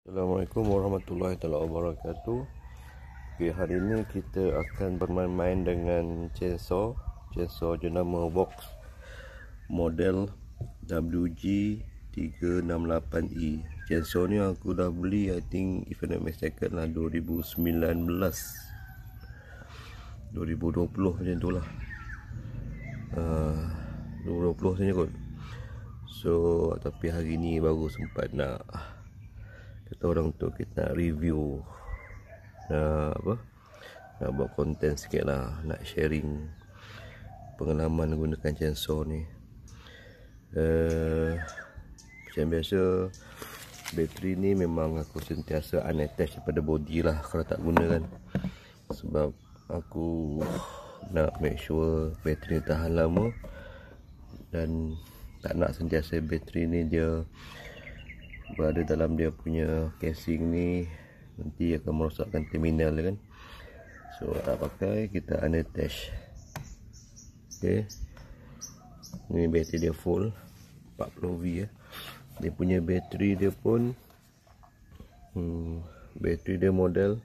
Assalamualaikum warahmatullahi wabarakatuh. Okay, hari ini kita akan bermain-main dengan chainsaw jenama Vox model WG368E. Chainsaw ni aku dah beli, I think if I'm not mistaken lah 2019 2020 macam tu lah, 2020 saja kot. So tapi hari ni baru sempat nak kata orang tu kita review, nak buat konten sikit lah, nak sharing pengalaman gunakan chainsaw ni. Macam biasa, bateri ni memang aku sentiasa unattached daripada body lah kalau tak gunakan, sebab aku nak make sure bateri ni tahan lama, dan tak nak sentiasa bateri ni dia berada dalam dia punya casing ni, nanti akan merosakkan terminal dia kan. So tak pakai, kita unattach. Okay, ni bateri dia full 40V ya. Dia punya bateri dia pun bateri dia model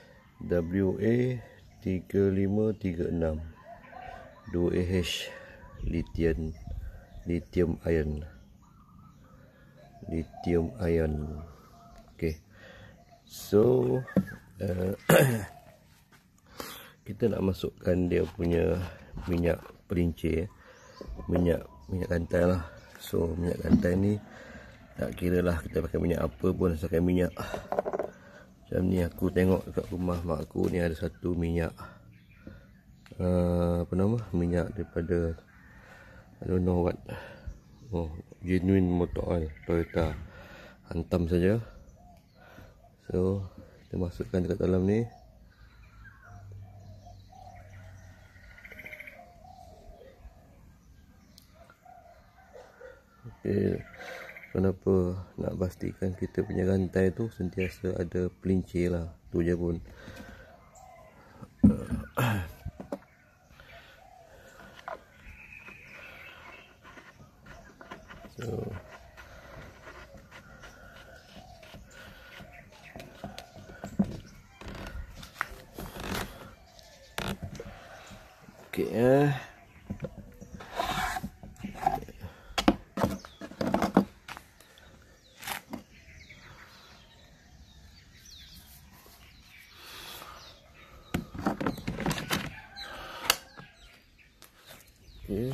WA3536 2AH lithium ion. Okay, so kita nak masukkan dia punya minyak pelincir, minyak gantai lah. So minyak gantai ni tak kira lah kita pakai minyak apa pun, asalkan minyak. Macam ni aku tengok dekat rumah mak aku ni ada satu minyak, minyak daripada I don't know what, genuine motor oil Toyota, hantam saja. So kita masukkan dekat dalam ni. Okay, kenapa nak pastikan kita punya rantai tu sentiasa ada pelincir lah, tu je pun. So okay, okay.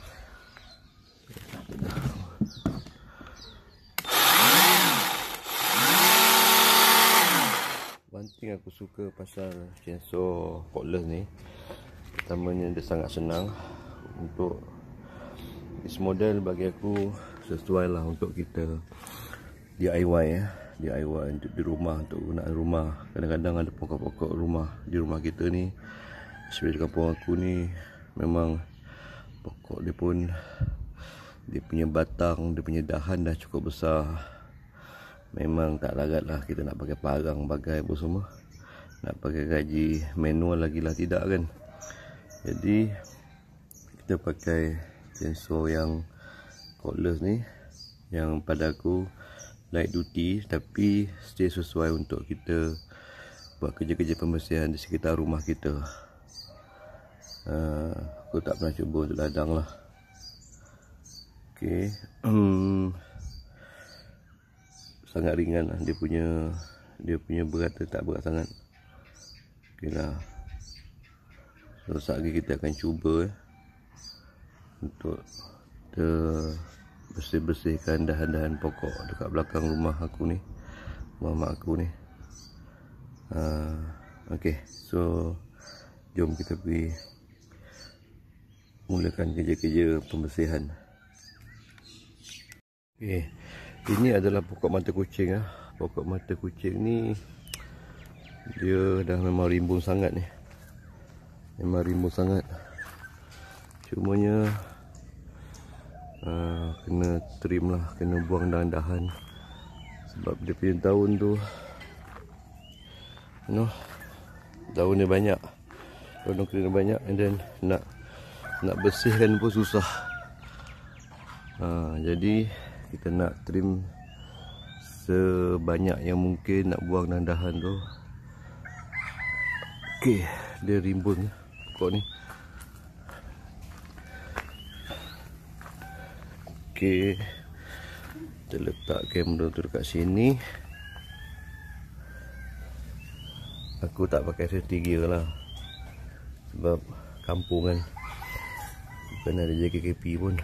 One thing aku suka pasal chainsaw cordless ni, pertamanya dia sangat senang untuk this model, bagi aku sesuai lah untuk kita DIY ya. DIY untuk di rumah, untuk gunaan rumah. Kadang-kadang ada pokok-pokok rumah di rumah kita ni, especially di kampung aku ni, memang pokok dia pun, dia punya batang, dia punya dahan dah cukup besar. Memang tak larat lah kita nak pakai parang bagai apa semua, nak pakai gaji manual lagi lah tidak kan. Jadi kita pakai chainsaw yang cordless ni, yang pada aku light duty tapi still sesuai untuk kita buat kerja-kerja pembersihan di sekitar rumah kita. Aku tak pernah cuba untuk ladang lah. Okay, sangat ringan lah dia punya berat, tak berat sangat. Okay lah, so saat lagi kita akan cuba untuk bersih-bersihkan dahan-dahan pokok dekat belakang rumah aku ni, rumah mak aku ni. Okay, so jom kita pergi mulakan kerja-kerja pembersihan. Okay, ini adalah pokok mata kucing lah. Pokok mata kucing ni dia dah memang rimbun sangat ni, memang rimbun sangat. Cumanya kena trim lah, kena buang dahan-dahan, sebab dia punya daun tu, daun dia banyak, daun kena banyak, and then nak bersihkan pun susah. Jadi kita nak trim sebanyak yang mungkin nak buang nandahan tu. Okey, dia rimbun pokok ni. Okey, kita letak kamera tu dekat sini. Aku tak pakai safety gear lah, sebab kampung kan, bukan ada JKKP pun.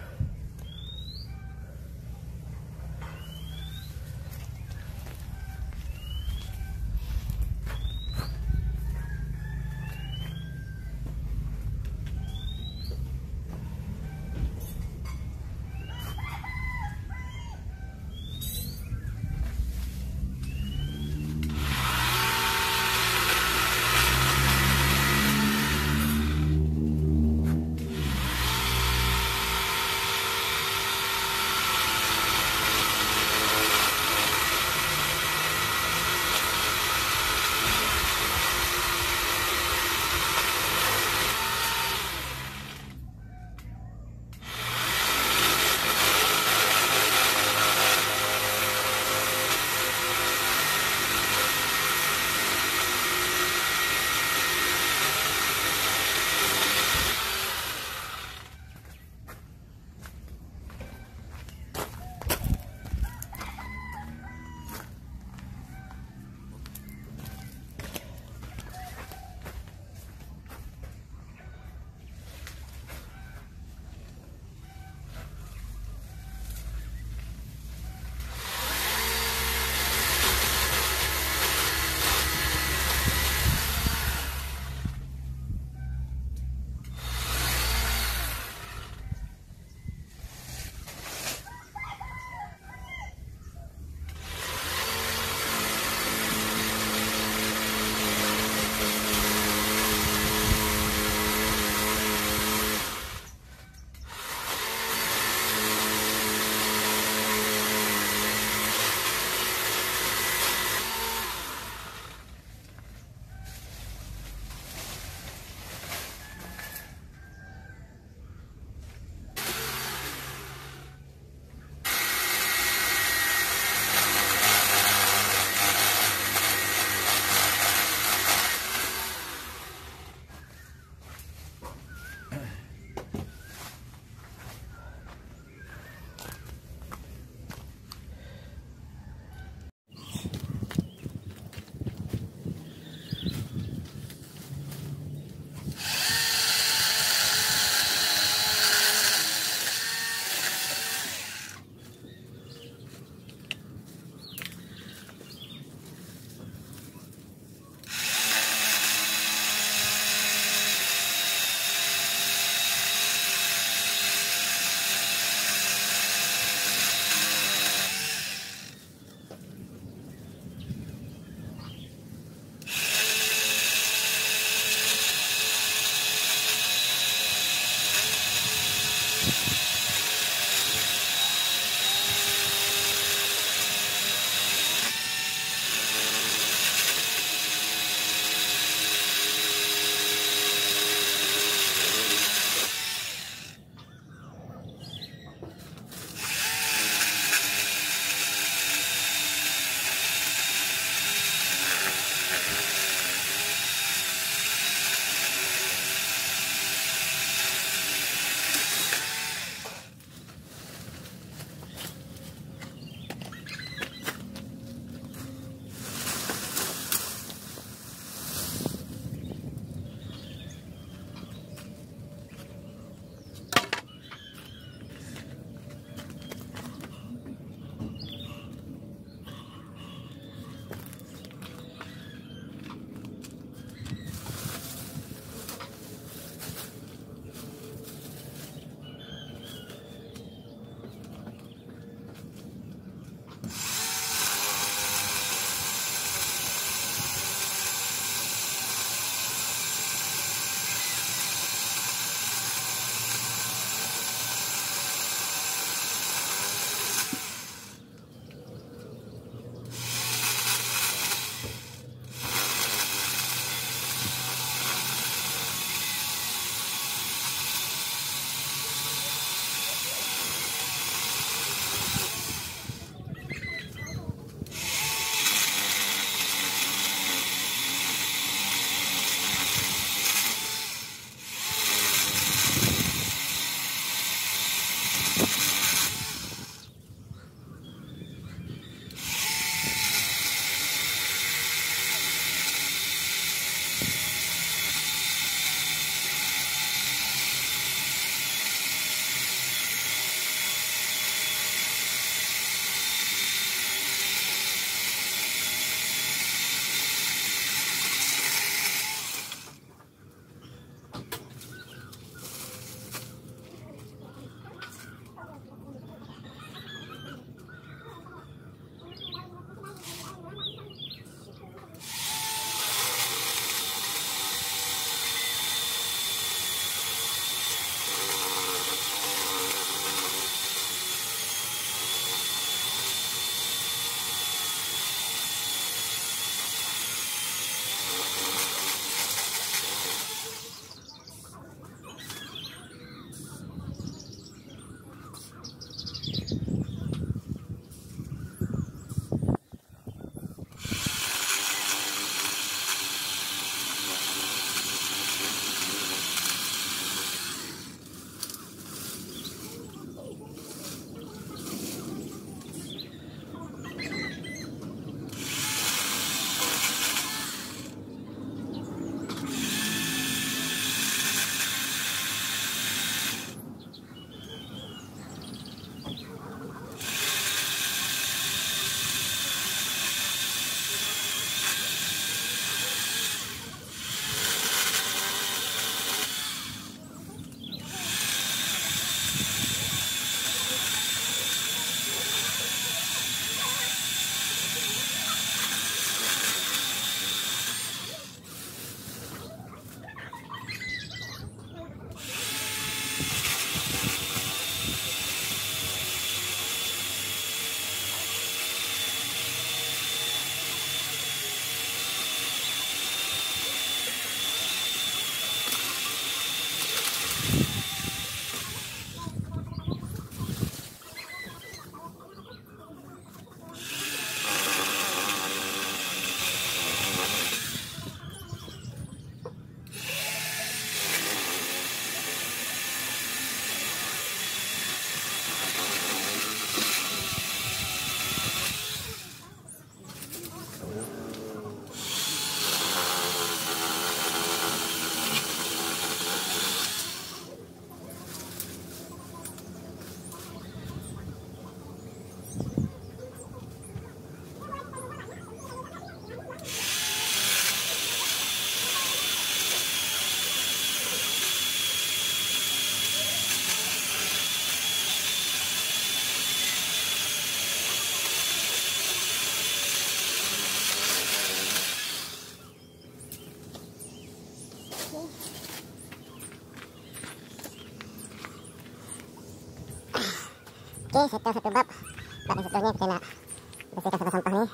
Okey, settle satu bab. Bab yang seterusnya kita nak bersihkan sampah-sampah ni.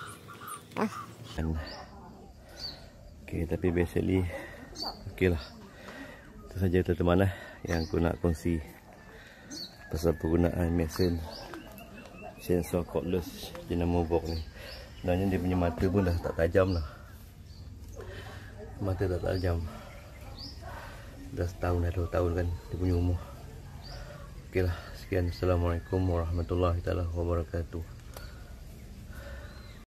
Okay, tapi basically okey lah. Itu saja teman-teman yang aku nak kongsi pasal penggunaan mesin chainsaw cordless jenama Vogue ni. Sebenarnya dia punya mata pun dah tak tajam lah. Mata tak tajam. Dah setahun dah 2 tahun kan dia punya umur. Okey lah, sekian. Assalamualaikum warahmatullahi wabarakatuh.